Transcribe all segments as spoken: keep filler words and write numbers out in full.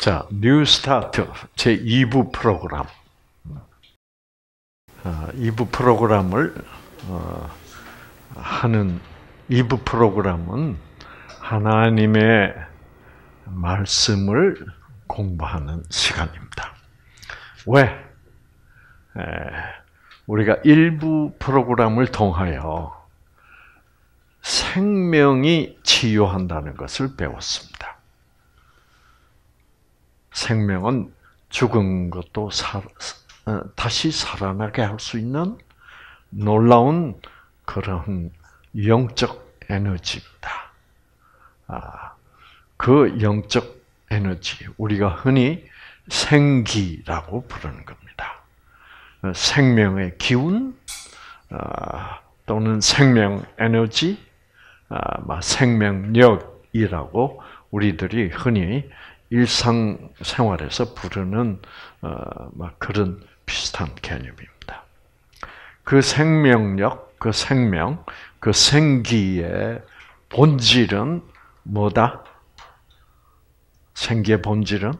자, 뉴 스타트 제이 부 프로그램. 이 부 프로그램을 하는 이 부 프로그램은 하나님의 말씀을 공부하는 시간입니다. 왜? 우리가 일 부 프로그램을 통하여 생명이 치유한다는 것을 배웠습니다. 생명은 죽은 것도 살, 다시 살아나게 할 수 있는 놀라운 그런 영적 에너지입니다. 아, 그 영적 에너지, 우리가 흔히 생기라고 부르는 겁니다. 생명의 기운 또는 생명 에너지, 생명력이라고 우리들이 흔히 일상생활에서 부르는 그런 비슷한 개념입니다. 그 생명력, 그 생명, 그 생기의 본질은 뭐다? 생기의 본질은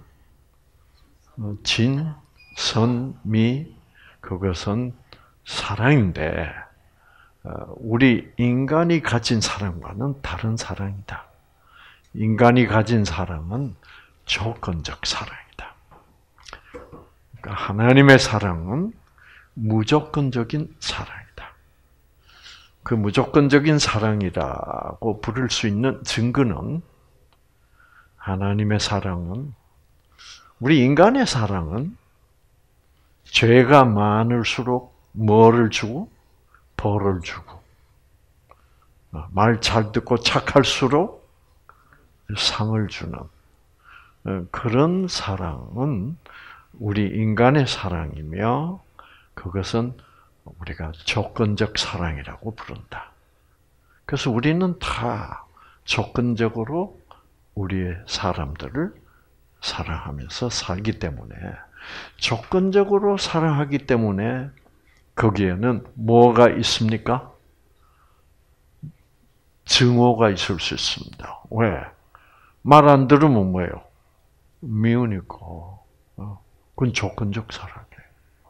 진, 선, 미, 그것은 사랑인데 우리 인간이 가진 사랑과는 다른 사랑이다. 인간이 가진 사랑은 조건적 사랑이다. 그러니까 하나님의 사랑은 무조건적인 사랑이다. 그 무조건적인 사랑이라고 부를 수 있는 증거는 하나님의 사랑은 우리 인간의 사랑은 죄가 많을수록 뭐를 주고? 벌을 주고 말 잘 듣고 착할수록 상을 주는 그런 사랑은 우리 인간의 사랑이며 그것은 우리가 조건적 사랑이라고 부른다. 그래서 우리는 다 조건적으로 우리의 사람들을 사랑하면서 살기 때문에 조건적으로 사랑하기 때문에 거기에는 뭐가 있습니까? 증오가 있을 수 있습니다. 왜? 말 안 들으면 뭐예요? 미우니까. 그건 조건적 사랑이에요.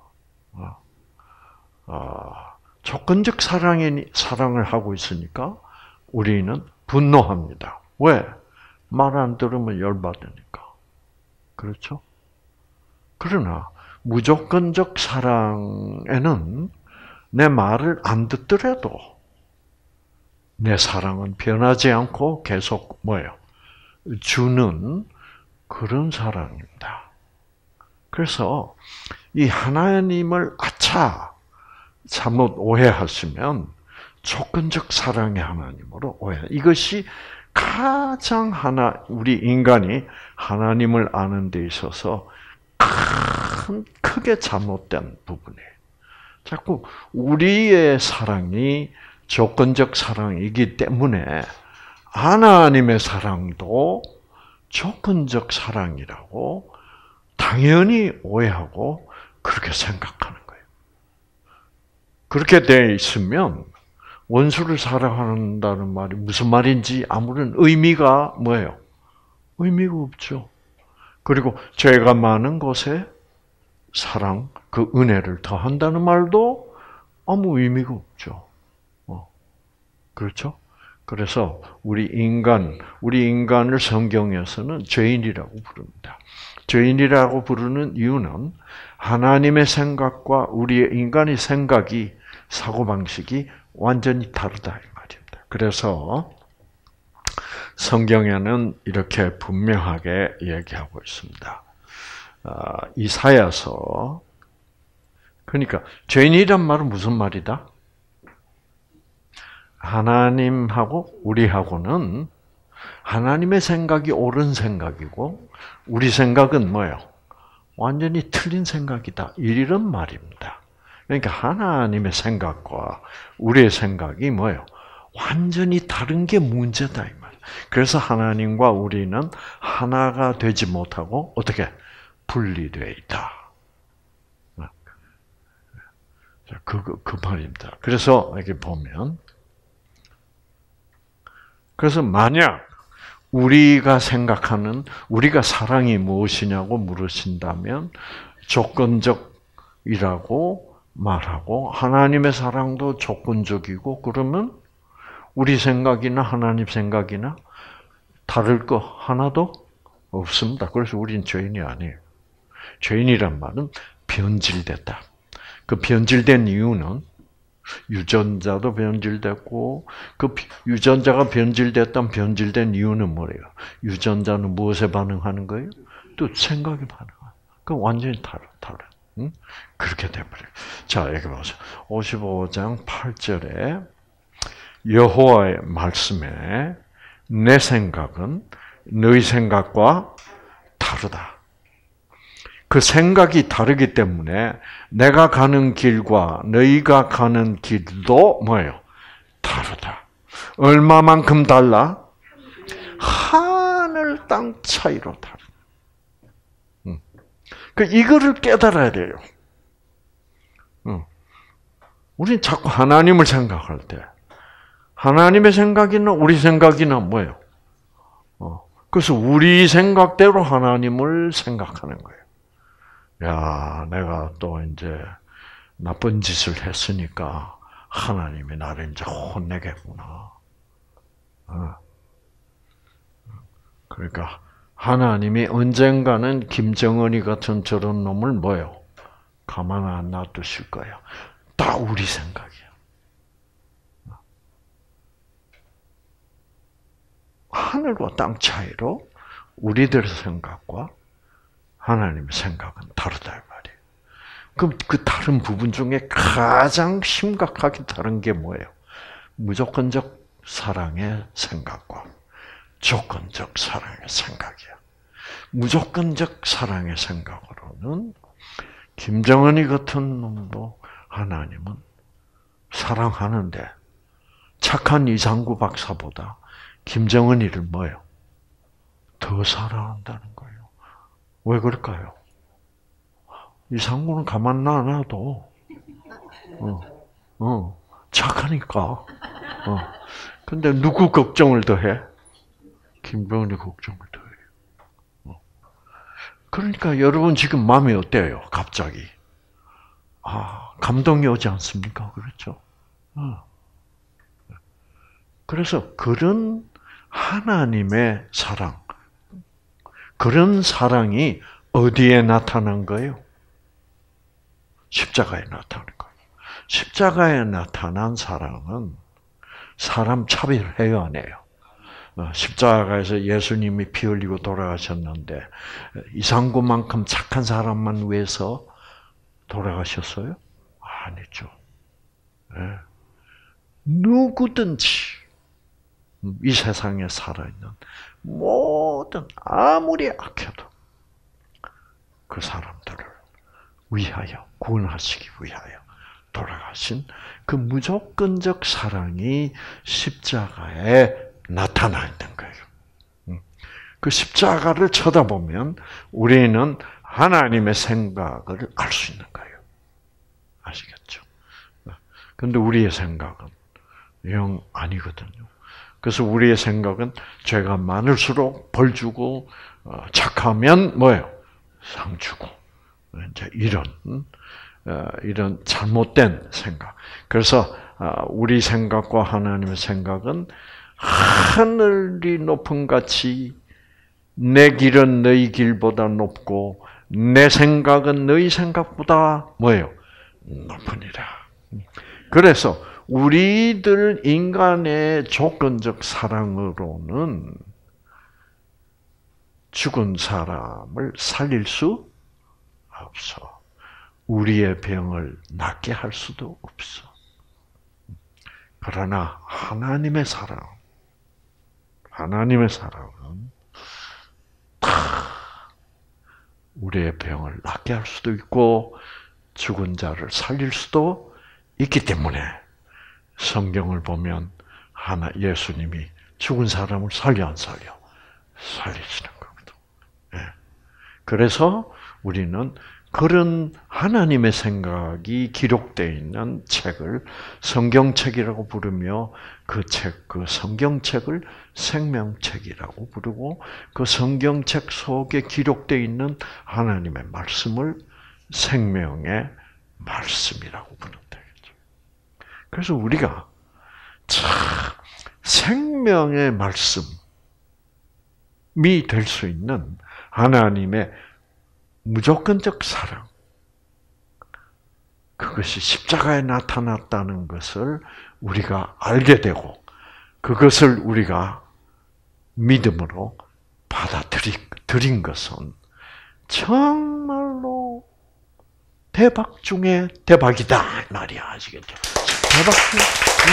아, 조건적 사랑이 사랑을 하고 있으니까 우리는 분노합니다. 왜? 말 안 들으면 열받으니까. 그렇죠? 그러나 무조건적 사랑에는 내 말을 안 듣더라도 내 사랑은 변하지 않고 계속 뭐예요? 주는 그런 사랑입니다. 그래서 이 하나님을 아차 잘못 오해하시면 조건적 사랑의 하나님으로 오해. 이것이 가장 하나 우리 인간이 하나님을 아는 데 있어서 큰 크게 잘못된 부분이에요. 자꾸 우리의 사랑이 조건적 사랑이기 때문에 하나님의 사랑도 조건적 사랑이라고 당연히 오해하고 그렇게 생각하는 거예요. 그렇게 돼 있으면 원수를 사랑한다는 말이 무슨 말인지 아무런 의미가 뭐예요? 의미가 없죠. 그리고 죄가 많은 곳에 사랑, 그 은혜를 더한다는 말도 아무 의미가 없죠. 어. 그렇죠? 그래서 우리 인간, 우리 인간을 성경에서는 죄인이라고 부릅니다. 죄인이라고 부르는 이유는 하나님의 생각과 우리의 인간의 생각이, 사고방식이 완전히 다르다 이 말입니다. 그래서 성경에는 이렇게 분명하게 얘기하고 있습니다. 이사야서, 그러니까 죄인이란 말은 무슨 말이다? 하나님하고 우리하고는 하나님의 생각이 옳은 생각이고 우리 생각은 뭐예요? 완전히 틀린 생각이다. 이런 말입니다. 그러니까 하나님의 생각과 우리의 생각이 뭐예요? 완전히 다른 게 문제다 이 말. 그래서 하나님과 우리는 하나가 되지 못하고 어떻게 분리되어 있다. 그, 그, 그 말입니다. 그래서 여기 보면 그래서 만약 우리가 생각하는 우리가 사랑이 무엇이냐고 물으신다면 조건적이라고 말하고 하나님의 사랑도 조건적이고 그러면 우리 생각이나 하나님 생각이나 다를 거 하나도 없습니다. 그래서 우리는 죄인이 아니에요. 죄인이란 말은 변질됐다. 그 변질된 이유는 유전자도 변질됐고 그 유전자가 변질됐다면 변질된 이유는 뭐예요? 유전자는 무엇에 반응하는 거예요? 또 생각에 반응하는. 그 완전히 다르 다르. 응? 그렇게 돼버려요. 자 여기 보세요. 오십오 장 팔 절에 여호와의 말씀에 내 생각은 너희 생각과 다르다. 그 생각이 다르기 때문에 내가 가는 길과 너희가 가는 길도 뭐예요? 다르다. 얼마만큼 달라? 하늘 땅 차이로 다르다. 음. 그 이거를 깨달아야 돼요. 음. 우리는 자꾸 하나님을 생각할 때 하나님의 생각이나 우리 생각이나 뭐예요? 어. 그래서 우리 생각대로 하나님을 생각하는 거예요. 야, 내가 또 이제 나쁜 짓을 했으니까 하나님이 나를 이제 혼내겠구나. 어. 그러니까 하나님이 언젠가는 김정은이 같은 저런 놈을 뭐요? 가만 안 놔두실 거예요. 다 우리 생각이야. 하늘과 땅 차이로 우리들의 생각과 하나님의 생각은 다르다 이 말이에요. 그럼 그 다른 부분 중에 가장 심각하게 다른 게 뭐예요? 무조건적 사랑의 생각과 조건적 사랑의 생각이야. 무조건적 사랑의 생각으로는 김정은이 같은 놈도 하나님은 사랑하는데 착한 이상구 박사보다 김정은이를 뭐예요? 더 사랑한다는 거예요. 왜 그럴까요? 이상구는 가만 놔놔도 어, 어, 착하니까. 어. 근데 누구 걱정을 더 해? 김정은이 걱정을 더 해요. 어. 그러니까 여러분 지금 마음이 어때요? 갑자기. 아, 감동이 오지 않습니까? 그렇죠? 어. 그래서 그런 하나님의 사랑, 그런 사랑이 어디에 나타난 거예요? 십자가에 나타난 거예요. 십자가에 나타난 사랑은 사람 차별해요, 안 해요? 십자가에서 예수님이 피 흘리고 돌아가셨는데 이상구만큼 착한 사람만 위해서 돌아가셨어요? 아니죠. 네. 누구든지 이 세상에 살아있는 모든 아무리 악해도 그 사람들을 위하여 구원하시기 위하여 돌아가신 그 무조건적 사랑이 십자가에 나타나 있는 거예요. 그 십자가를 쳐다보면 우리는 하나님의 생각을 알 수 있는 거예요. 아시겠죠? 그런데 우리의 생각은 영 아니거든요. 그래서 우리의 생각은 죄가 많을수록 벌 주고 착하면 뭐예요? 상 주고 이제 이런 이런 잘못된 생각. 그래서 우리 생각과 하나님의 생각은 하늘이 높은 같이 내 길은 너희 길보다 높고 내 생각은 너희 생각보다 뭐예요? 높으니라. 그래서 우리들 인간의 조건적 사랑으로는 죽은 사람을 살릴 수 없어. 우리의 병을 낫게 할 수도 없어. 그러나 하나님의 사랑, 하나님의 사랑은 다 우리의 병을 낫게 할 수도 있고 죽은 자를 살릴 수도 있기 때문에 성경을 보면 하나 예수님이 죽은 사람을 살려 안 살려? 살리시는 겁니다. 네. 그래서 우리는 그런 하나님의 생각이 기록되어 있는 책을 성경책이라고 부르며 그 책, 그 성경책을 생명책이라고 부르고 그 성경책 속에 기록되어 있는 하나님의 말씀을 생명의 말씀이라고 부른다. 그래서 우리가 참 생명의 말씀이 될 수 있는 하나님의 무조건적 사랑, 그것이 십자가에 나타났다는 것을 우리가 알게 되고 그것을 우리가 믿음으로 받아들인 것은 정말로 대박 중에 대박이다 말이야. 아시겠죠? 대박 중에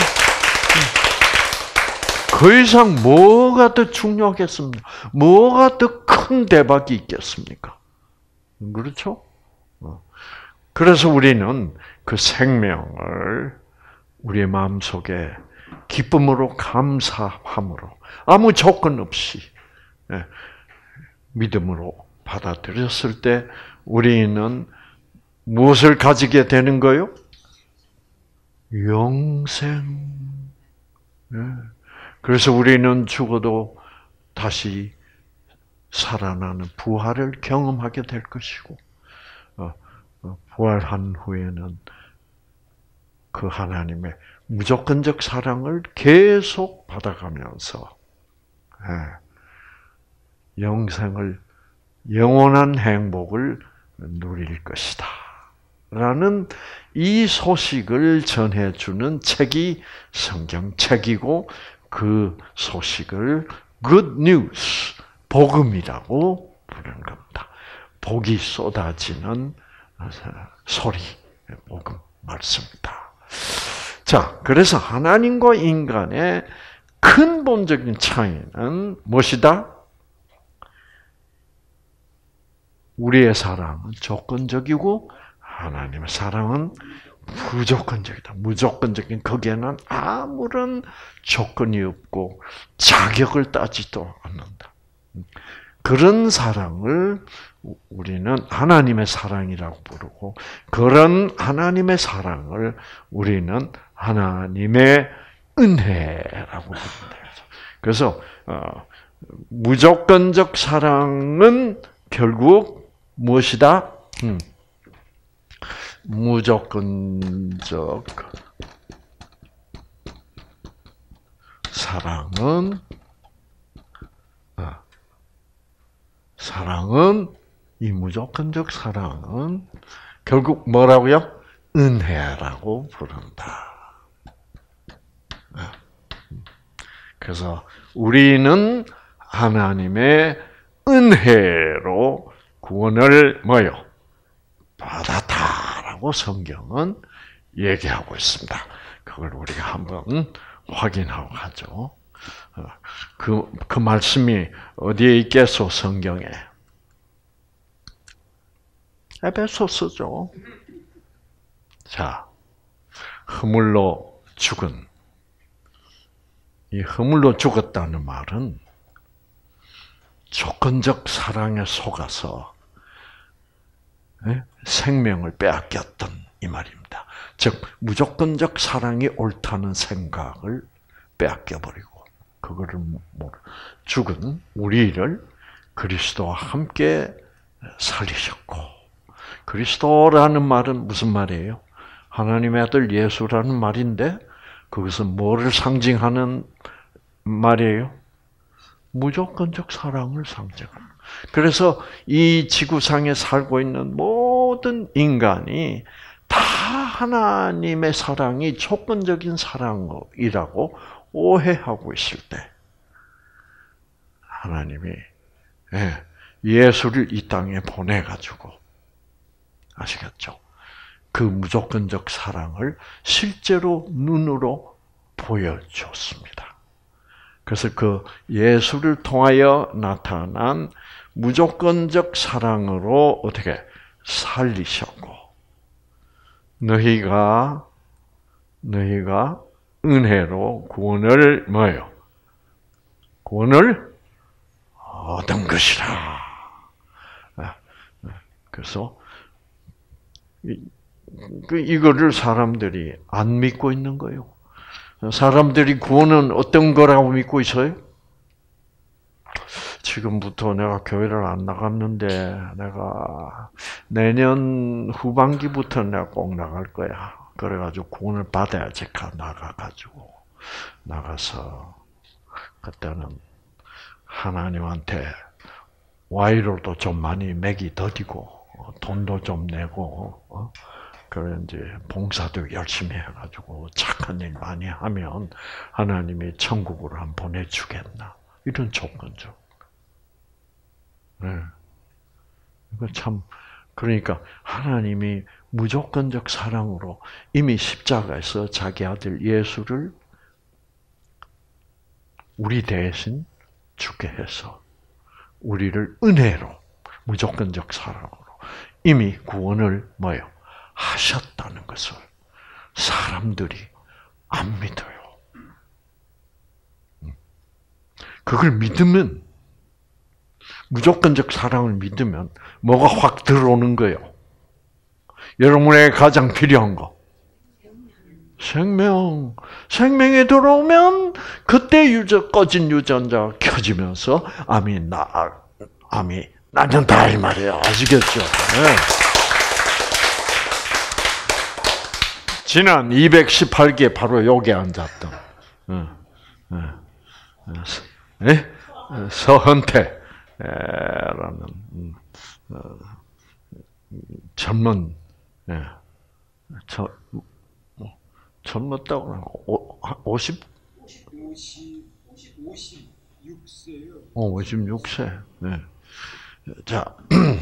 그 이상 뭐가 더 중요하겠습니까? 뭐가 더 큰 대박이 있겠습니까? 그렇죠? 그래서 우리는 그 생명을 우리의 마음속에 기쁨으로 감사함으로 아무 조건 없이 믿음으로 받아들였을 때 우리는 무엇을 가지게 되는 거요? 영생. 그래서 우리는 죽어도 다시 살아나는 부활을 경험하게 될 것이고, 부활한 후에는 그 하나님의 무조건적 사랑을 계속 받아가면서 영생을, 영원한 행복을 누릴 것이다. 라는 이 소식을 전해주는 책이 성경책이고 그 소식을 good news, 복음이라고 부르는 겁니다. 복이 쏟아지는 소리, 복음, 말씀이다. 자, 그래서 하나님과 인간의 근본적인 차이는 무엇이다? 우리의 사랑은 조건적이고 하나님의 사랑은 무조건적이다. 무조건적인 거기에는 아무런 조건이 없고 자격을 따지도 않는다. 그런 사랑을 우리는 하나님의 사랑이라고 부르고 그런 하나님의 사랑을 우리는 하나님의 은혜라고 부른다. 그래서 무조건적 사랑은 결국 무엇이다? 음. 무조건적 사랑은 사랑은 이 무조건적 사랑은 결국 뭐라고요? 은혜라고 부른다. 그래서 우리는 하나님의 은혜로 구원을 뭐요? 받았다라고 성경은 얘기하고 있습니다. 그걸 우리가 한번 확인하고 가죠. 그, 그 말씀이 어디에 있겠소, 성경에? 에베소서죠. 자, 허물로 죽은, 이 허물로 죽었다는 말은 조건적 사랑에 속아서 생명을 빼앗겼던 이 말입니다. 즉 무조건적 사랑이 옳다는 생각을 빼앗겨버리고 그거를 모르 죽은 우리를 그리스도와 함께 살리셨고, 그리스도라는 말은 무슨 말이에요? 하나님의 아들 예수라는 말인데 그것은 뭐를 상징하는 말이에요? 무조건적 사랑을 상징하는. 그래서 이 지구상에 살고 있는 모든 인간이 다 하나님의 사랑이 조건적인 사랑이라고 오해하고 있을 때 하나님이 예수를 이 땅에 보내가지고, 아시겠죠? 그 무조건적 사랑을 실제로 눈으로 보여줬습니다. 그래서 그 예수를 통하여 나타난 무조건적 사랑으로 어떻게 살리셨고, 너희가 너희가 은혜로 구원을 뭐예요? 구원을 얻은 것이라. 그래서 이거를 사람들이 안 믿고 있는 거예요. 사람들이 구원은 어떤 거라고 믿고 있어요? 지금부터 내가 교회를 안 나갔는데 내가 내년 후반기부터 내가 꼭 나갈 거야. 그래가지고 구원을 받아야지 나가가지고 나가서 그때는 하나님한테 와이로도 좀 많이 맥이 더디고 돈도 좀 내고 어? 그래 이제 봉사도 열심히 해가지고 착한 일 많이 하면 하나님이 천국으로 한 보내주겠나 이런 조건죠. 네. 이거 참 그러니까 하나님이 무조건적 사랑으로 이미 십자가에서 자기 아들 예수를 우리 대신 죽게 해서 우리를 은혜로 무조건적 사랑으로 이미 구원을 뭐요? 하셨다는 것을 사람들이 안 믿어요. 그걸 믿으면 무조건적 사랑을 믿으면 뭐가 확 들어오는 거예요? 여러분에게 가장 필요한 거. 생명. 생명이 들어오면 그때 유저, 꺼진 유전자가 켜지면서 암이 나, 암이 낫는다 이 말이에요. 아시겠죠? 네. 지난 이백십팔 기에 바로 여기 앉았던 네. 네. 서헌태라는 젊은 네. 저, 젊었다고 하고 오십 오십육 세요. 어, 오십육 세. 네. 자,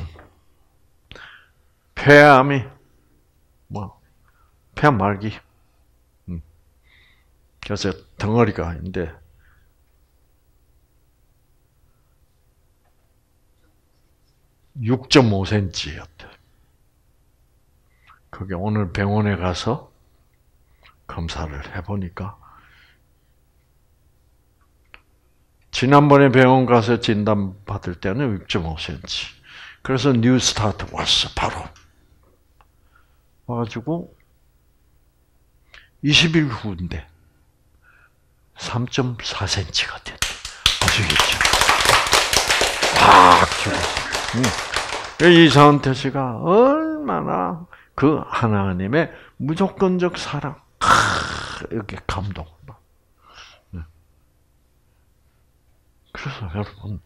폐암이 뭐 폐암 말기. 음. 그래서 덩어리가 있는데 육 점 오 센티미터였대. 그게 오늘 병원에 가서 검사를 해보니까 지난번에 병원 가서 진단 받을 때는 육 점 오 센티미터. 그래서 뉴스타트 왔어 바로. 와가지고 이십 일 후인데 삼 점 사 센티미터가 됐대. 아시겠죠? 팍 죽었어. 이 서헌태 씨가 얼마나 그 하나님의 무조건적 사랑, 이렇게 감동. 그래서 여러분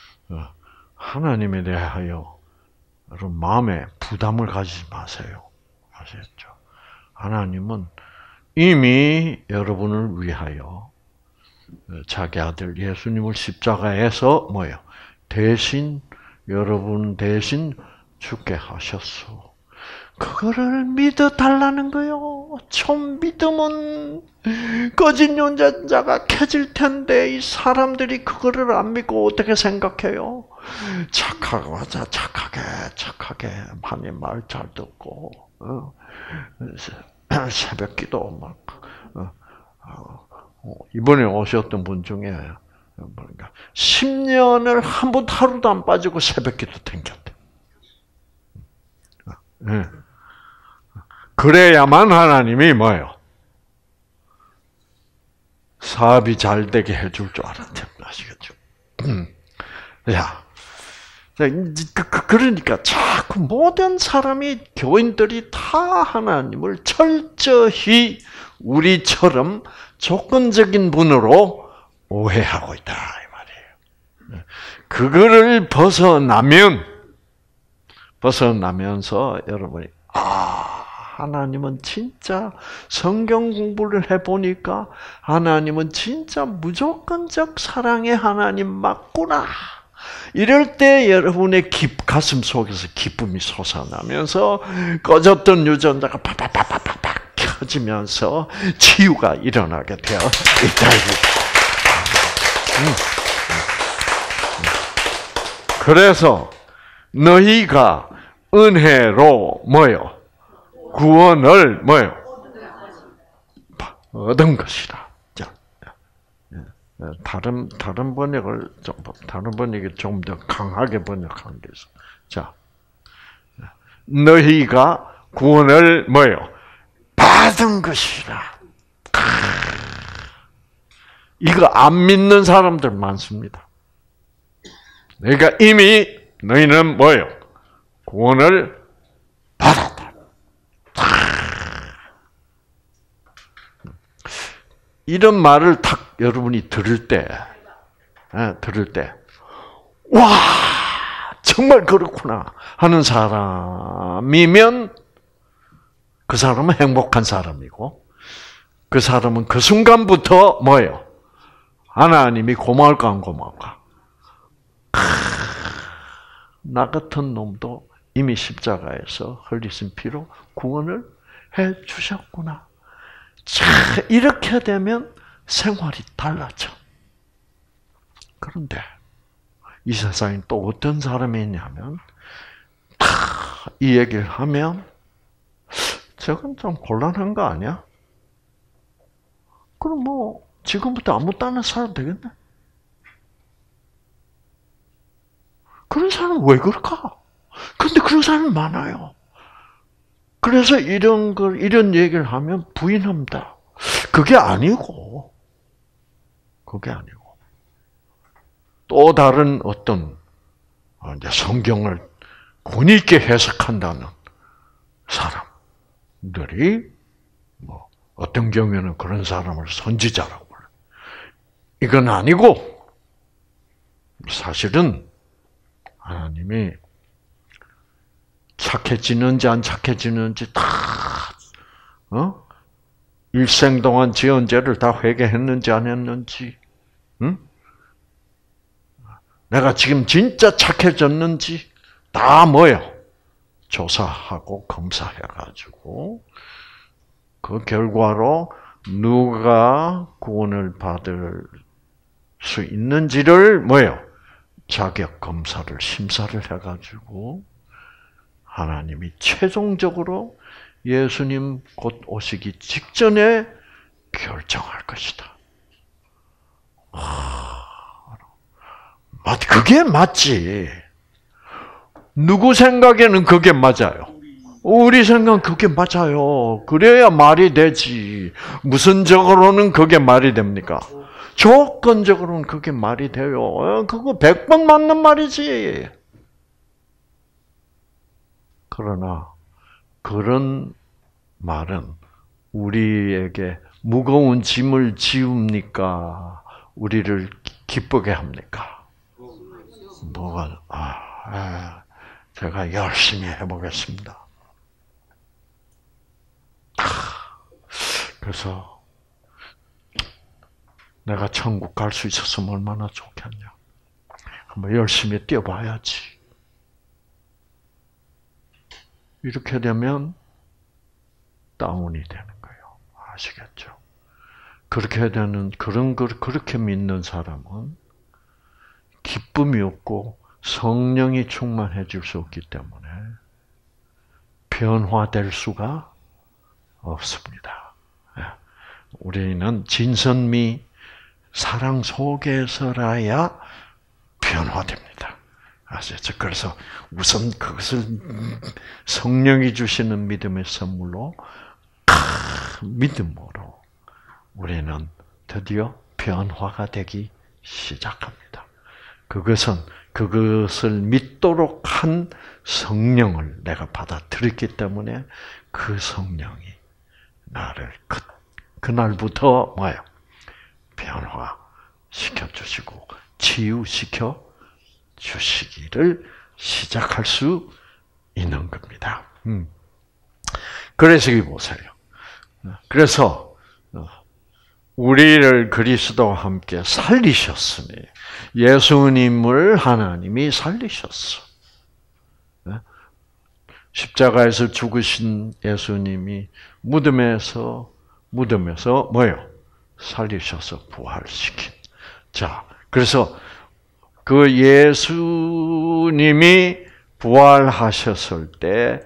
하나님에 대하여 여러분 마음에 부담을 가지지 마세요. 아시겠죠? 하나님은 이미 여러분을 위하여 자기 아들 예수님을 십자가에서 뭐예요? 대신 여러분 대신 죽게 하셨어. 그거를 믿어달라는 거요. 좀 믿으면 꺼진 유전자가 켜질 텐데 이 사람들이 그거를 안 믿고 어떻게 생각해요? 착하고 맞아 착하게 착하게 많이 말 잘 듣고 어? 새벽기도 막 어? 어? 이번에 오셨던 분 중에 그러니까 십 년을 한 번 하루도 안 빠지고 새벽기도 댕겼대. 네. 그래야만 하나님이 뭐예요? 사업이 잘 되게 해줄 줄 알았대. 아시겠죠? 야, 그러니까 자꾸 모든 사람이 교인들이 다 하나님을 철저히 우리처럼 조건적인 분으로 오해하고 있다 이 말이에요. 그거를 벗어나면 벗어나면서 여러분이 아 하나님은 진짜 성경 공부를 해보니까 하나님은 진짜 무조건적 사랑의 하나님 맞구나. 이럴 때 여러분의 기, 가슴 속에서 기쁨이 솟아나면서 꺼졌던 유전자가 팍팍팍팍팍 켜지면서 치유가 일어나게 되어 있다. 그래서 너희가 은혜로 뭐요? 구원을 뭐요? 얻은 것이다. 자, 다른 다른 번역을 좀 다른 번역이 좀 더 강하게 번역한 게 있어. 자, 너희가 구원을 뭐예요? 받은 것이라. 이거 안 믿는 사람들 많습니다. 그러니까 이미 너희는 뭐예요? 구원을 받았다. 이런 말을 딱 여러분이 들을 때, 들을 때, 와, 정말 그렇구나 하는 사람이면 그 사람은 행복한 사람이고, 그 사람은 그 순간부터 뭐예요? 하나님이 고마울까 안 고마울까? 나 같은 놈도 이미 십자가에서 흘리신 피로 구원을 해 주셨구나. 자, 이렇게 되면 생활이 달라져. 그런데 이 세상에 또 어떤 사람이 있냐면 다 이 얘기를 하면 저건 좀 곤란한 거 아니야? 그럼 뭐 지금부터 아무 때나 살아도 되겠네? 그런 사람은 왜 그럴까? 근데 그런 사람이 많아요. 그래서 이런 걸, 이런 얘기를 하면 부인합니다. 그게 아니고, 그게 아니고. 또 다른 어떤, 이제 성경을 권위 있게 해석한다는 사람들이, 뭐, 어떤 경우에는 그런 사람을 선지자라고 불러요. 이건 아니고, 사실은, 하나님이 착해지는지 안 착해지는지 다, 어? 일생 동안 지은 죄를 다 회개했는지 안 했는지, 응? 내가 지금 진짜 착해졌는지 다 뭐예요? 조사하고 검사해가지고 그 결과로 누가 구원을 받을 수 있는지를 뭐예요? 자격 검사를 심사를 해가지고 하나님이 최종적으로 예수님 곧 오시기 직전에 결정할 것이다. 맞, 그게 맞지. 누구 생각에는 그게 맞아요. 우리 생각은 그게 맞아요. 그래야 말이 되지. 무슨적으로는 그게 말이 됩니까? 조건적으로는 그게 말이 돼요. 그거 백 번 맞는 말이지. 그러나 그런 말은 우리에게 무거운 짐을 지웁니까? 우리를 기쁘게 합니까? 뭐가, 아, 제가 열심히 해보겠습니다. 그래서 내가 천국 갈 수 있었으면 얼마나 좋겠냐. 한번 열심히 뛰어봐야지. 이렇게 되면 다운이 되는 거예요. 아시겠죠? 그렇게 되는, 그런 걸 그렇게 믿는 사람은 기쁨이 없고 성령이 충만해질 수 없기 때문에 변화될 수가 없습니다. 우리는 진선미 사랑 속에서라야 변화됩니다. 아시죠? 그래서 우선 그것을 성령이 주시는 믿음의 선물로, 믿음으로 우리는 드디어 변화가 되기 시작합니다. 그것은 그것을 믿도록 한 성령을 내가 받아들였기 때문에 그 성령이 나를 그, 그날부터 뭐예요? 변화시켜 주시고 치유시켜 주시기를 시작할 수 있는 겁니다. 음. 그래서 이 보세요. 그래서 우리를 그리스도와 함께 살리셨으니 예수님을 하나님이 살리셨어. 십자가에서 죽으신 예수님이 무덤에서 무덤에서 뭐예요? 살리셔서 부활시킨. 자, 그래서 그 예수님이 부활하셨을 때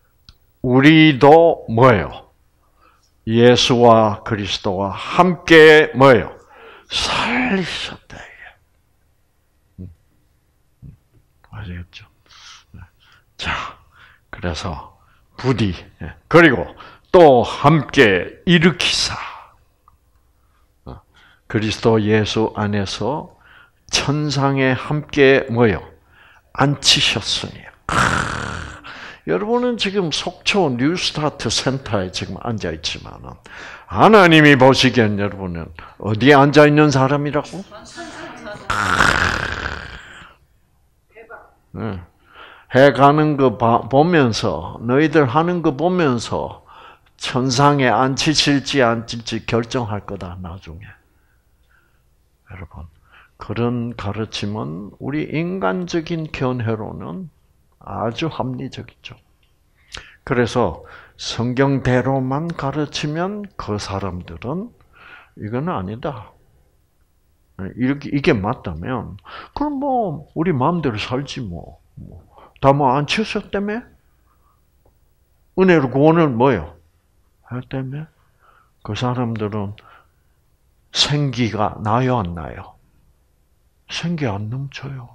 우리도 뭐예요? 예수와 그리스도와 함께 뭐예요? 살리셨다. 아시겠죠? 자, 그래서 부디 그리고 또 함께 일으키사 그리스도 예수 안에서 천상에 함께 뭐요? 앉히셨으니. 크, 여러분은 지금 속초 뉴스타트 센터에 지금 앉아 있지만은 하나님이 보시기엔 여러분은 어디에 앉아 있는 사람이라고? 네. 해 가는 거 보면서 너희들 하는 거 보면서 천상에 앉히실지 앉힐지 결정할 거다 나중에. 여러분 그런 가르침은 우리 인간적인 견해로는 아주 합리적이죠. 그래서 성경대로만 가르치면 그 사람들은 이건 아니다. 이렇게 이게 맞다면 그럼 뭐 우리 마음대로 살지 뭐. 다 뭐 안 치셨다며? 은혜로 구원을 뭐요? 했다며? 그 사람들은 생기가 나요 안 나요? 생기 안 넘쳐요.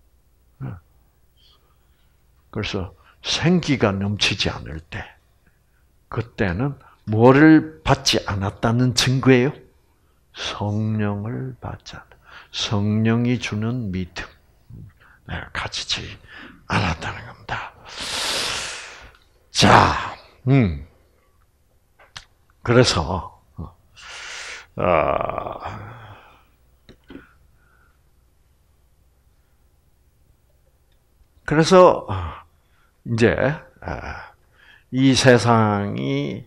그래서 생기가 넘치지 않을 때 그때는 뭐를 받지 않았다는 증거예요? 성령을 받지 않아. 성령이 주는 믿음. 내가 가지지 않았다는 겁니다. 자, 음. 그래서, 어, 그래서, 이제, 이 세상이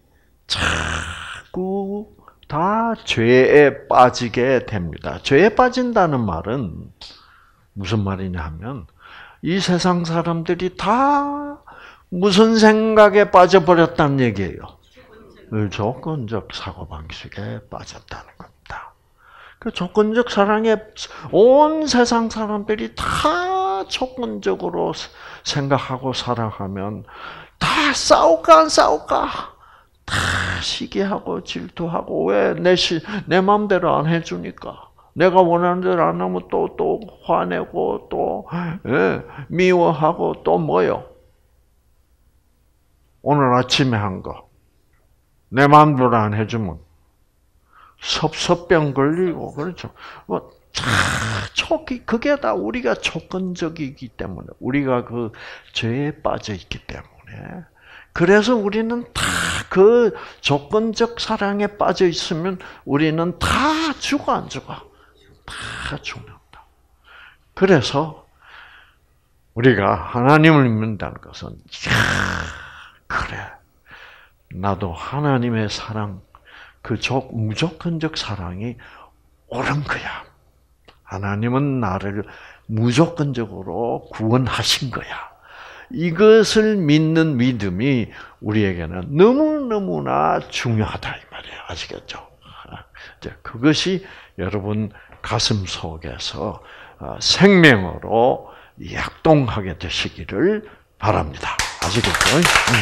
자꾸 다 죄에 빠지게 됩니다. 죄에 빠진다는 말은 무슨 말이냐 하면, 이 세상 사람들이 다 무슨 생각에 빠져버렸다는 얘기예요. 조건적 사고방식에 빠졌다는 겁니다. 그 조건적 사랑에 온 세상 사람들이 다 조건적으로 생각하고 살아가면 다 싸울까 안 싸울까? 다 시기하고 질투하고 왜 내 내 마음대로 안 해주니까? 내가 원하는 대로 안 하면 또, 또 화내고, 또, 예, 미워하고, 또 뭐요? 오늘 아침에 한 거. 내 마음대로 안 해주면, 섭섭병 걸리고, 그렇죠. 뭐, 다, 초기, 그게 다 우리가 조건적이기 때문에, 우리가 그 죄에 빠져 있기 때문에, 그래서 우리는 다 그 조건적 사랑에 빠져 있으면 우리는 다 죽어, 안 죽어? 다 죽는다. 그래서 우리가 하나님을 믿는다는 것은 야, 그래. 나도 하나님의 사랑, 그 무조건적 사랑이 옳은 거야. 하나님은 나를 무조건적으로 구원하신 거야. 이것을 믿는 믿음이 우리에게는 너무너무나 중요하다 이 말이에요. 아시겠죠? 그것이 여러분 가슴 속에서 생명으로 약동하게 되시기를 바랍니다. 아시겠죠?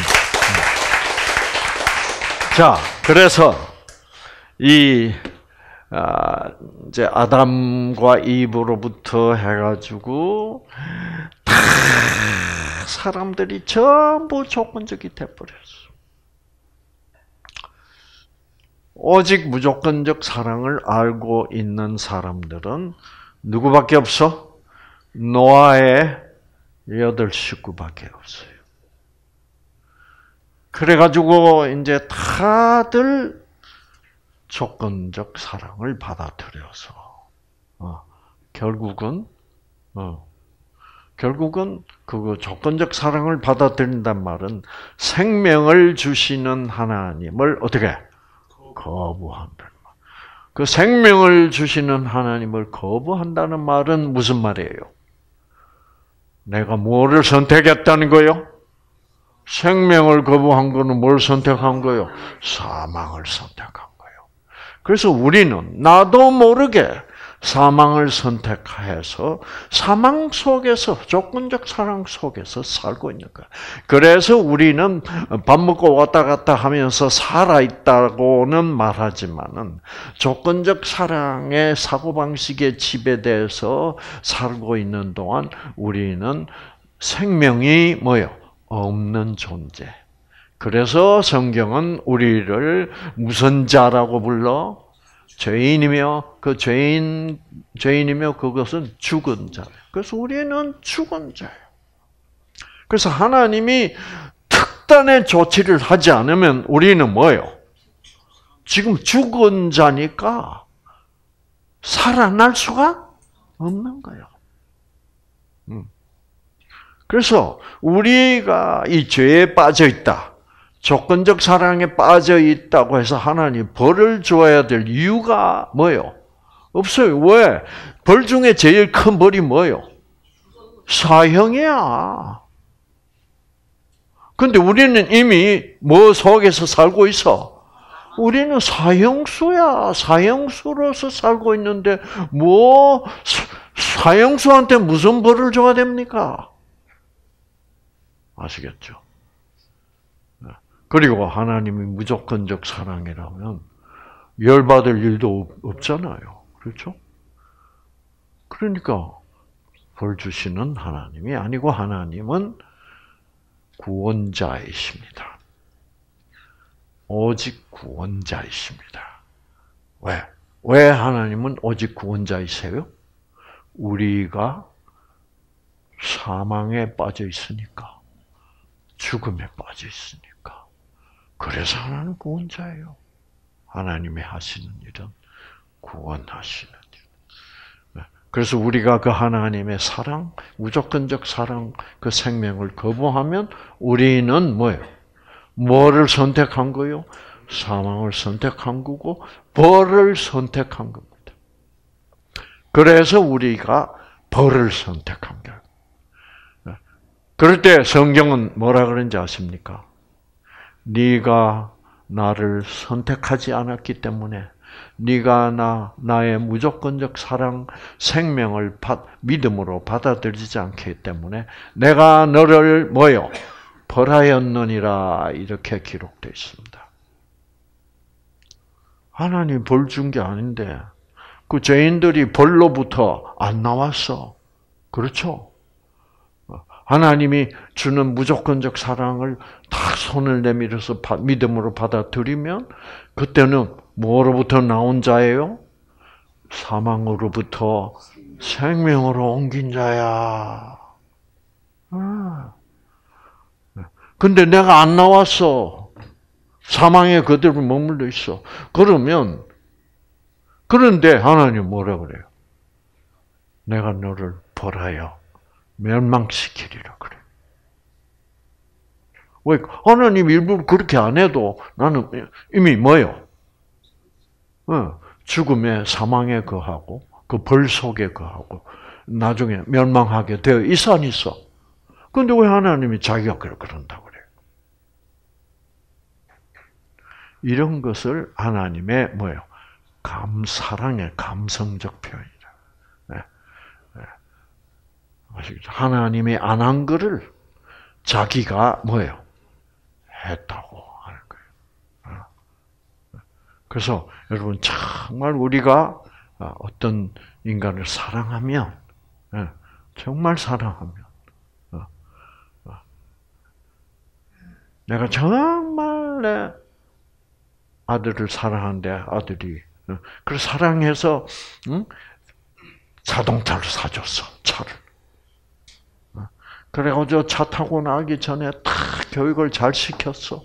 자, 그래서 이 이제 아담과 이브로부터 해가지고 다 사람들이 전부 조건적이 돼버렸어. 오직 무조건적 사랑을 알고 있는 사람들은 누구밖에 없어? 노아의 여덟 식구밖에 없어요. 그래가지고 이제 다들 조건적 사랑을 받아들여서 어, 결국은 어, 결국은 그 조건적 사랑을 받아들인단 말은 생명을 주시는 하나님을 어떻게 거부한다는 말. 그 생명을 주시는 하나님을 거부한다는 말은 무슨 말이에요? 내가 뭐를 선택했다는 거요? 생명을 거부한 거는 뭘 선택한 거요? 사망을 선택한 거예요. 그래서 우리는 나도 모르게 사망을 선택해서 사망 속에서 조건적 사랑 속에서 살고 있는 거야. 그래서 우리는 밥 먹고 왔다 갔다 하면서 살아 있다고는 말하지만은 조건적 사랑의 사고 방식에 지배돼서 살고 있는 동안 우리는 생명이 뭐요? 없는 존재. 그래서 성경은 우리를 무슨 자라고 불러? 죄인이며 그 죄인 죄인이며 그것은 죽은 자. 그래서 우리는 죽은 자예요. 그래서 하나님이 특단의 조치를 하지 않으면 우리는 뭐예요? 지금 죽은 자니까 살아날 수가 없는 거예요. 그래서 우리가 이 죄에 빠져 있다, 조건적 사랑에 빠져 있다고 해서 하나님 벌을 줘야 될 이유가 뭐예요? 없어요. 왜? 벌 중에 제일 큰 벌이 뭐예요? 사형이야. 근데 우리는 이미 뭐 속에서 살고 있어? 우리는 사형수야. 사형수로서 살고 있는데 뭐 사형수한테 무슨 벌을 줘야 됩니까? 아시겠죠? 그리고 하나님이 무조건적 사랑이라면 열받을 일도 없잖아요. 그렇죠? 그러니까 벌 주시는 하나님이 아니고 하나님은 구원자이십니다. 오직 구원자이십니다. 왜? 왜 하나님은 오직 구원자이세요? 우리가 사망에 빠져 있으니까, 죽음에 빠져 있으니까. 그래서 하나님은 구원자예요. 하나님이 하시는 일은 구원하시는 일. 그래서 우리가 그 하나님의 사랑, 무조건적 사랑, 그 생명을 거부하면 우리는 뭐예요? 뭐를 선택한 거요? 사망을 선택한 거고 벌을 선택한 겁니다. 그래서 우리가 벌을 선택한 거예요. 그럴 때 성경은 뭐라 그런지 아십니까? 네가 나를 선택하지 않았기 때문에, 네가 나 나의 무조건적 사랑, 생명을 받, 믿음으로 받아들이지 않기 때문에 내가 너를 뭐요? 벌하였느니라, 이렇게 기록되어 있습니다. 하나님 벌 준 게 아닌데 그 죄인들이 벌로부터 안 나왔어. 그렇죠? 하나님이 주는 무조건적 사랑을 다 손을 내밀어서 믿음으로 받아들이면 그때는 뭐로부터 나온 자예요? 사망으로부터 생명으로 옮긴 자야. 근데 내가 안 나왔어. 사망에 그대로 머물러 있어. 그러면, 그런데 하나님 뭐라 그래요? 내가 너를 벌하여 멸망시키리라 그래. 왜? 하나님 일부러 그렇게 안 해도 나는 이미 뭐요? 죽음에, 사망에 거하고 그 벌 속에 거하고 나중에 멸망하게 되어 있어 안 있어? 그런데 왜 하나님이 자기가 그런다고 그래요? 이런 것을 하나님의 뭐예요? 감, 사랑의 감성적 표현이다. 네. 네. 아시겠죠? 하나님이 안 한 거를 자기가 뭐예요? 했다고 하는 거예요. 그래서 여러분 정말 우리가 어떤 인간을 사랑하면, 정말 사랑하면, 내가 정말 내 아들을 사랑하는데 아들이 그래서 사랑해서 응? 자동차를 사줬어. 차를. 그래가지고 차 타고 나기 전에 다 교육을 잘 시켰어.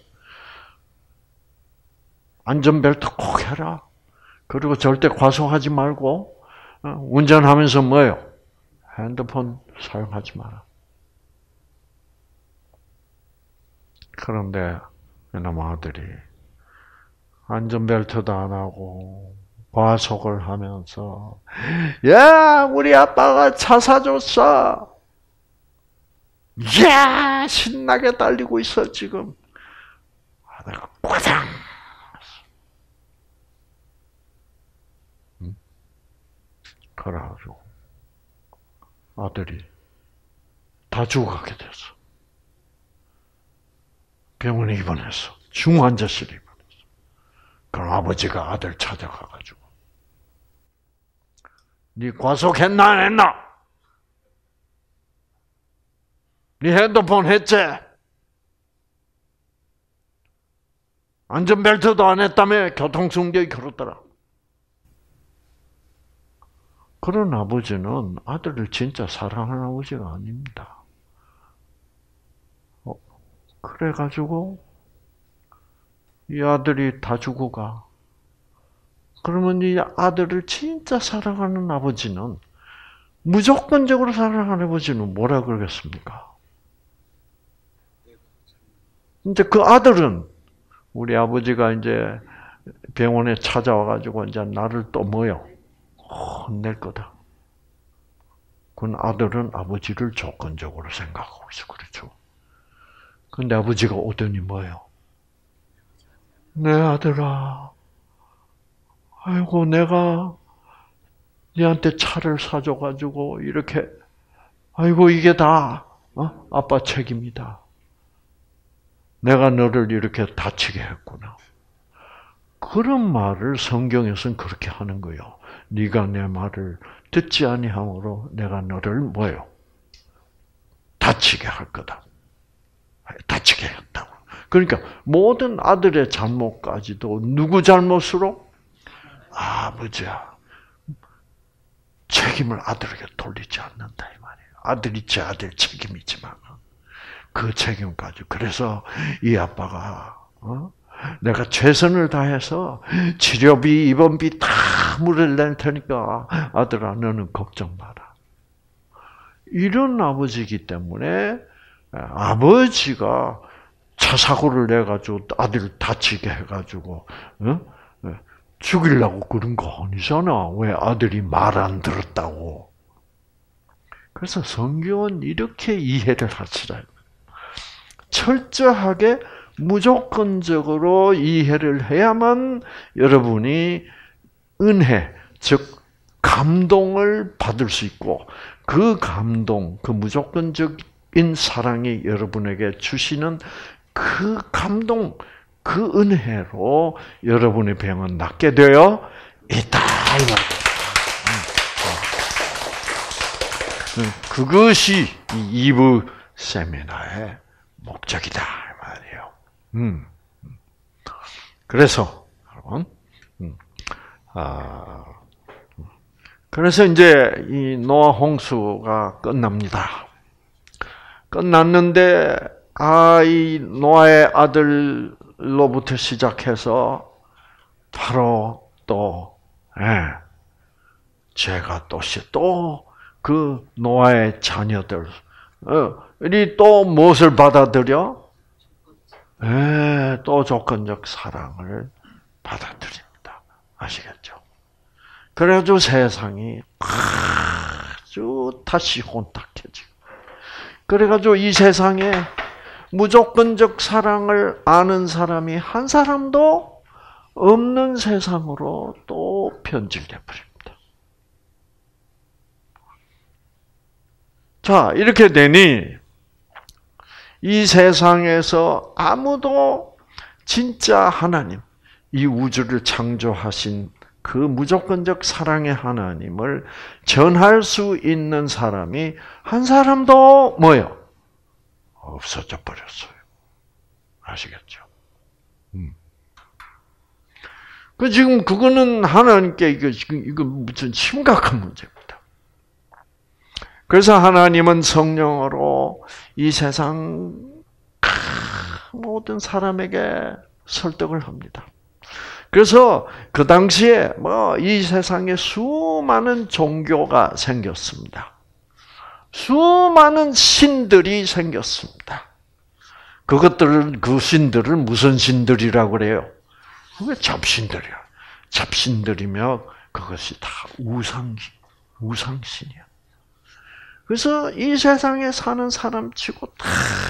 안전벨트 꼭 해라. 그리고 절대 과속하지 말고 운전하면서 뭐예요? 핸드폰 사용하지 마라. 그런데 이놈 아들이 안전벨트도 안 하고 과속을 하면서 야, 우리 아빠가 차 사줬어. 야, 신나게 달리고 있어 지금. 내가 꽈당. 응? 그래가지고 아들이 다 죽어가게 됐어. 병원에 입원했어. 중환자실에 입원했어. 그럼 아버지가 아들 찾아가가지고 네 과속했나 안 했나? 네 핸드폰 했지? 안전벨트도 안 했다며 교통승격이 그렇더라. 그런 아버지는 아들을 진짜 사랑하는 아버지가 아닙니다. 어, 그래가지고 이 아들이 다 죽어가. 그러면 이 아들을 진짜 사랑하는 아버지는, 무조건적으로 사랑하는 아버지는 뭐라 그러겠습니까? 이제 그 아들은 우리 아버지가 이제 병원에 찾아와가지고 이제 나를 또 뭐요? 혼낼 거다. 그건 아들은 아버지를 조건적으로 생각하고 있어. 그렇죠? 근데 아버지가 오더니 뭐예요? 내 아들아, 아이고, 내가 니한테 차를 사줘가지고, 이렇게, 아이고, 이게 다, 어? 아빠 책임이다. 내가 너를 이렇게 다치게 했구나. 그런 말을 성경에서는 그렇게 하는 거예요. 네가 내 말을 듣지 아니함으로 내가 너를 뭐예요? 다치게 할 거다. 다치게 했다고. 그러니까 모든 아들의 잘못까지도 누구 잘못으로? 아버지야. 책임을 아들에게 돌리지 않는다 이 말이에요. 아들이 제 아들 책임이지만 그 책임까지. 그래서 이 아빠가 어? 내가 최선을 다해서 치료비, 입원비 다 물을 테니까 아들아 너는 걱정 마라. 이런 아버지이기 때문에 아버지가 차 사고를 내가지고 아들을 다치게 해가지고 어? 죽이려고 그런 거 아니잖아. 왜 아들이 말 안 들었다고. 그래서 성경은 이렇게 이해를 하시라. 철저하게 무조건적으로 이해를 해야만 여러분이 은혜, 즉 감동을 받을 수 있고, 그 감동, 그 무조건적인 사랑이 여러분에게 주시는 그 감동, 그 은혜로 여러분의 병은 낫게 되어 있다. 그것이 이 부 세미나의 목적이다 말이에요. 음. 그래서 여러분, 음. 아, 그래서 이제 이 노아 홍수가 끝납니다. 끝났는데 아, 이 노아의 아들로부터 시작해서 바로 또 예, 죄가 또시 또 그 노아의 자녀들 이 또 무엇을 받아들여? 예, 또 조건적 사랑을 받아들입니다. 아시겠죠? 그래가지고 세상이 아주 다시 혼탁해지고, 그래가지고 이 세상에 무조건적 사랑을 아는 사람이 한 사람도 없는 세상으로 또 변질돼 버립니다. 자, 이렇게 되니 이 세상에서 아무도 진짜 하나님, 이 우주를 창조하신 그 무조건적 사랑의 하나님을 전할 수 있는 사람이 한 사람도 뭐요? 없어져 버렸어요. 아시겠죠? 음. 그 지금 그거는 하나님께 이거 지금 이거 무슨 심각한 문제입니다. 그래서 하나님은 성령으로 이 세상 모든 사람에게 설득을 합니다. 그래서 그 당시에 뭐 이 세상에 수많은 종교가 생겼습니다. 수많은 신들이 생겼습니다. 그것들을 그 신들을 무슨 신들이라고 그래요? 그게 잡신들이야. 잡신들이며 그것이 다 우상 우상신이야. 그래서 이 세상에 사는 사람치고 다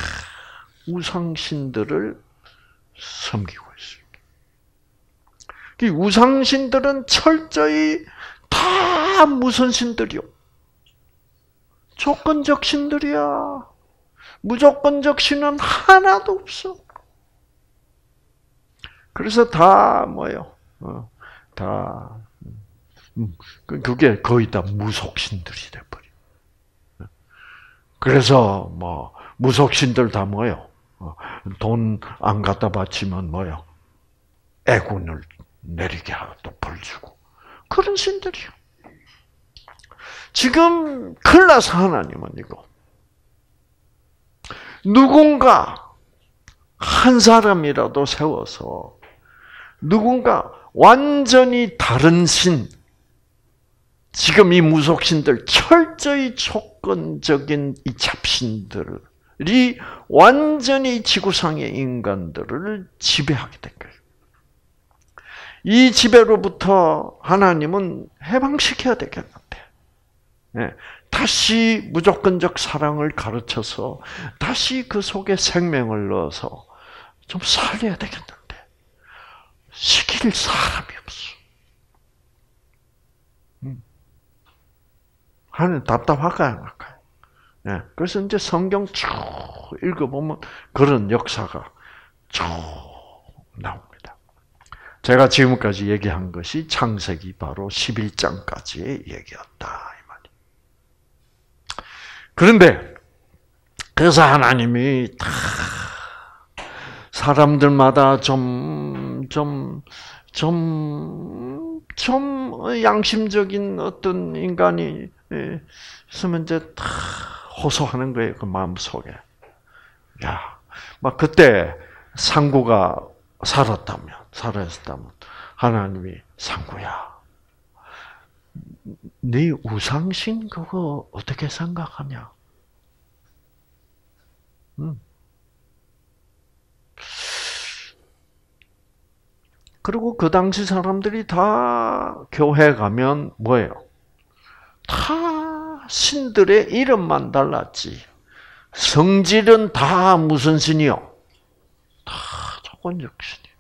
우상신들을 섬기고 있습니다. 이 우상신들은 철저히 다 무슨 신들이요? 조건적 신들이야. 무조건적 신은 하나도 없어. 그래서 다 뭐요? 어, 다 그게 거의 다 무속신들이 돼버려. 그래서 뭐 무속신들 다 뭐요? 돈 안 갖다 바치면 뭐요? 애군을 내리게 하고 또 벌 주고 그런 신들이요. 지금 큰일 나서 하나님은 이거 누군가 한 사람이라도 세워서 누군가 완전히 다른 신, 지금 이 무속신들 철저히 조건적인 이 잡신들이 완전히 지구상의 인간들을 지배하게 된 거예요. 이 지배로부터 하나님은 해방시켜야 되겠는데, 네. 다시 무조건적 사랑을 가르쳐서 다시 그 속에 생명을 넣어서 좀 살려야 되겠는데 시킬 사람이 없어. 음. 하는 답답할까요, 안 할까요? 네. 그래서 이제 성경 쭉 읽어보면 그런 역사가 쭉 나옵니다. 제가 지금까지 얘기한 것이 창세기 바로 십일 장까지의 얘기였다. 그런데 그래서 하나님이 다 사람들마다 좀, 좀, 좀, 좀 양심적인 어떤 인간이 있으면 이제 다 호소하는 거예요. 그 마음 속에. 야, 막 그때 상구가 살았다면, 살아있었다면 하나님이 상구야. 네 우상신 그거 어떻게 생각하냐? 음. 그리고 그 당시 사람들이 다 교회 가면 뭐예요? 다 신들의 이름만 달랐지. 성질은 다 무슨 신이요? 다 조건적 신이요.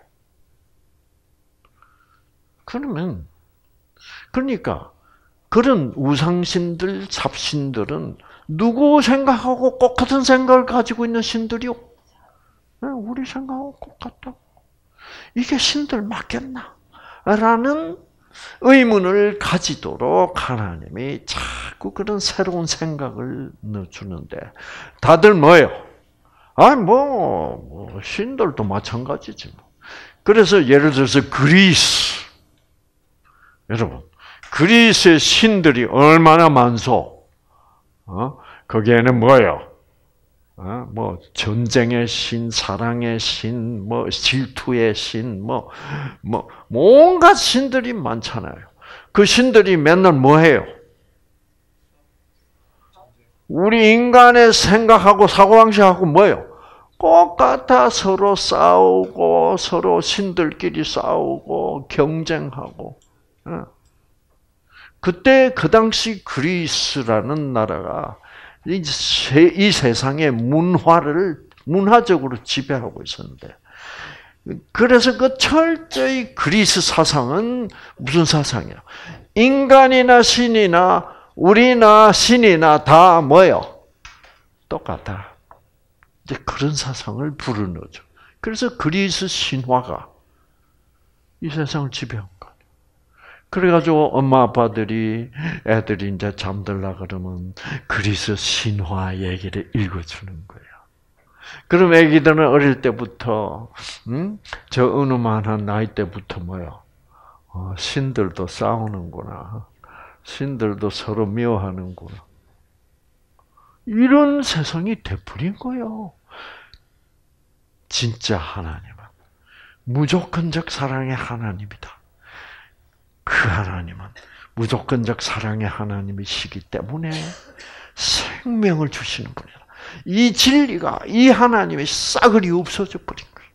그러면 그러니까 그런 우상신들, 잡신들은 누구 생각하고 똑같은 생각을 가지고 있는 신들이요? 우리 생각하고 똑같다고. 이게 신들 맞겠나? 라는 의문을 가지도록 하나님이 자꾸 그런 새로운 생각을 넣어주는데 다들 뭐예요? 아, 뭐, 뭐 신들도 마찬가지지. 그래서 예를 들어서 그리스. 여러분. 그리스의 신들이 얼마나 많소? 어? 거기에는 뭐예요? 어? 뭐 전쟁의 신, 사랑의 신, 뭐 질투의 신, 뭐, 뭐 온갖 신들이 많잖아요. 그 신들이 맨날 뭐 해요? 우리 인간의 생각하고 사고방식하고 뭐예요? 똑같아. 서로 싸우고 서로 신들끼리 싸우고 경쟁하고. 어? 그때 그 당시 그리스라는 나라가 이, 세, 이 세상의 문화를 문화적으로 지배하고 있었는데, 그래서 그 철저히 그리스 사상은 무슨 사상이야? 인간이나 신이나 우리나 신이나 다 뭐예요? 똑같아. 이제 그런 사상을 불어넣죠. 그래서 그리스 신화가 이 세상을 지배한 거예요. 그래가지고 엄마 아빠들이 애들이 이제 잠들라 그러면 그리스 신화 얘기를 읽어주는 거예요. 그럼 애기들은 어릴 때부터, 음? 저 어느만한 나이 때부터 뭐요? 어, 신들도 싸우는구나. 신들도 서로 미워하는구나. 이런 세상이 돼버린 거예요. 진짜 하나님은 무조건적 사랑의 하나님이다. 그 하나님은 무조건적 사랑의 하나님이시기 때문에 생명을 주시는 분이다. 이 진리가, 이 하나님의 싸그리 없어져 버린 거예요.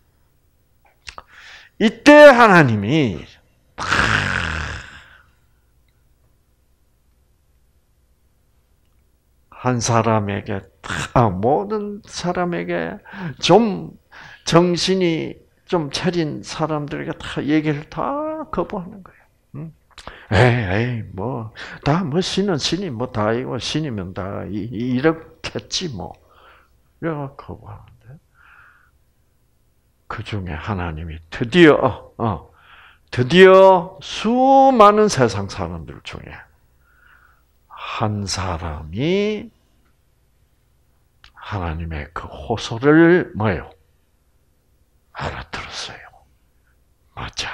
이때 하나님이 한 사람에게, 모든 사람에게 좀 정신이 좀 차린 사람들에게 다 얘기를 다 거부하는 거예요. 에이, 에이, 뭐, 다, 뭐, 신은 신이, 뭐, 다, 이거, 신이면 다, 이, 이렇겠지, 뭐. 이래가 거부하는데. 그 중에 하나님이 드디어, 어, 드디어 수많은 세상 사람들 중에 한 사람이 하나님의 그 호소를 뭐예요? 알아들었어요. 맞아.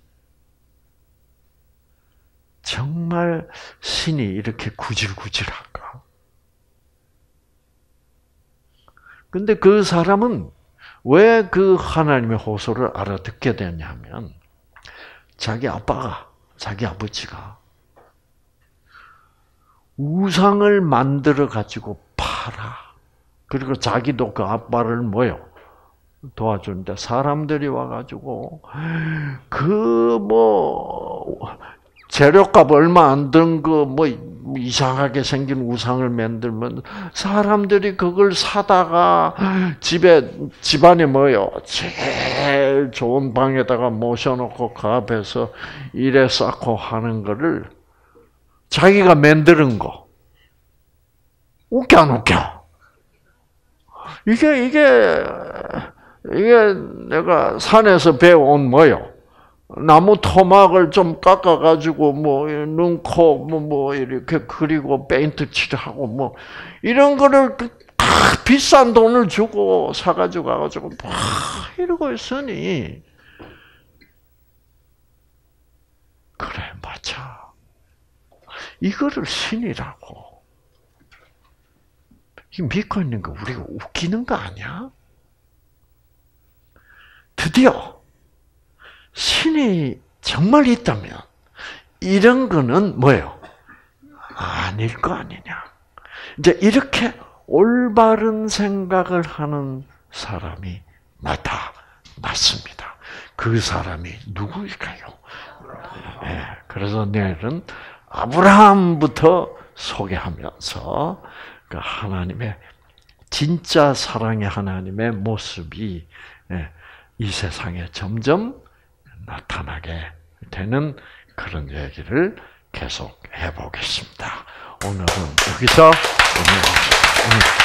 정말 신이 이렇게 구질구질할까? 근데 그 사람은 왜 그 하나님의 호소를 알아듣게 되냐면, 자기 아빠가, 자기 아버지가 우상을 만들어 가지고 팔아. 그리고 자기도 그 아빠를 뭐요? 도와주는데 사람들이 와가지고 그 뭐 재료값 얼마 안 든 그 뭐 이상하게 생긴 우상을 만들면 사람들이 그걸 사다가 집에 집안에 뭐요? 제일 좋은 방에다가 모셔놓고 그 앞에서 일에 쌓고 하는 거를 자기가 만드는 거 웃겨 안 웃겨? 이게 이게 이게 내가 산에서 배워온 뭐요? 나무 토막을 좀 깎아가지고 뭐 눈코 뭐, 뭐 이렇게 그리고 페인트 칠하고 뭐 이런 거를 다 비싼 돈을 주고 사가지고 가가지고 막 이러고 있으니 그래 맞아. 이거를 신이라고. 이 믿고 있는 거 우리가 웃기는 거 아니야? 드디어 신이 정말 있다면 이런 거는 뭐예요? 아닐 거 아니냐. 이제 이렇게 올바른 생각을 하는 사람이 나타났습니다. 그 사람이 누구일까요? 네, 그래서 내일은 아브라함부터 소개하면서 그 하나님의 진짜 사랑의 하나님의 모습이 이 세상에 점점 나타나게 되는 그런 얘기를 계속 해보겠습니다. 오늘은 여기서 오늘